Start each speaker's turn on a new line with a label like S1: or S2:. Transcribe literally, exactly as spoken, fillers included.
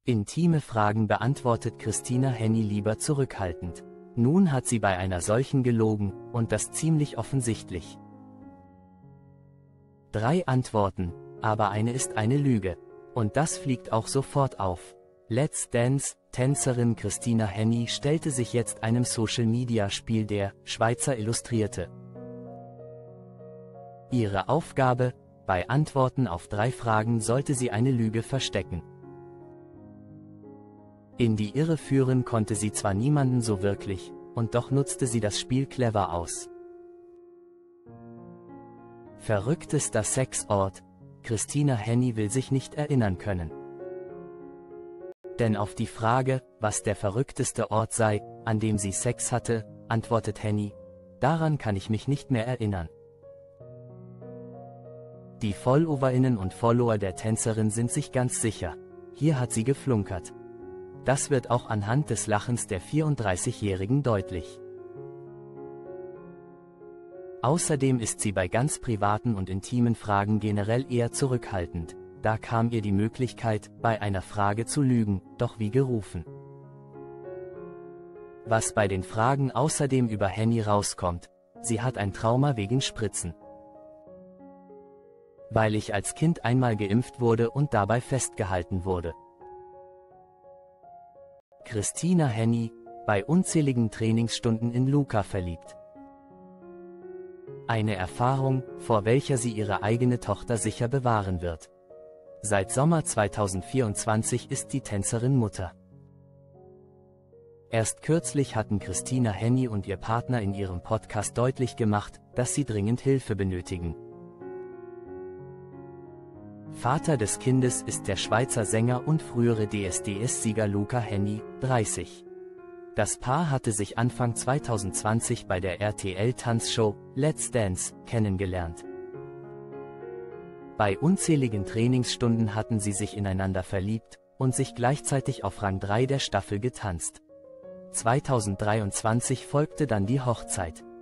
S1: Intime Fragen beantwortet Christina Henny lieber zurückhaltend. Nun hat sie bei einer solchen gelogen, und das ziemlich offensichtlich. Drei Antworten, aber eine ist eine Lüge. Und das fliegt auch sofort auf. Let's Dance Tänzerin Christina Henny stellte sich jetzt einem Social-Media-Spiel der Schweizer Illustrierte. Ihre Aufgabe: Bei Antworten auf drei Fragen sollte sie eine Lüge verstecken. In die Irre führen konnte sie zwar niemanden so wirklich, und doch nutzte sie das Spiel clever aus. Verrücktester Sexort: Christina Henny will sich nicht erinnern können. Denn auf die Frage, was der verrückteste Ort sei, an dem sie Sex hatte, antwortet Henny: Daran kann ich mich nicht mehr erinnern. Die Followerinnen und Follower der Tänzerin sind sich ganz sicher. Hier hat sie geflunkert. Das wird auch anhand des Lachens der vierunddreißigjährigen deutlich. Außerdem ist sie bei ganz privaten und intimen Fragen generell eher zurückhaltend. Da kam ihr die Möglichkeit, bei einer Frage zu lügen, doch wie gerufen. Was bei den Fragen außerdem über Henny rauskommt: Sie hat ein Trauma wegen Spritzen. Weil ich als Kind einmal geimpft wurde und dabei festgehalten wurde. Christina Henny, bei unzähligen Trainingsstunden in Luca verliebt. Eine Erfahrung, vor welcher sie ihre eigene Tochter sicher bewahren wird. Seit Sommer zweitausendvierundzwanzig ist die Tänzerin Mutter. Erst kürzlich hatten Christina Henny und ihr Partner in ihrem Podcast deutlich gemacht, dass sie dringend Hilfe benötigen. Vater des Kindes ist der Schweizer Sänger und frühere D S D S-Sieger Luca Henny, dreißig. Das Paar hatte sich Anfang zweitausendzwanzig bei der R T L-Tanzshow Let's Dance kennengelernt. Bei unzähligen Trainingsstunden hatten sie sich ineinander verliebt und sich gleichzeitig auf Rang drei der Staffel getanzt. zweitausenddreiundzwanzig folgte dann die Hochzeit.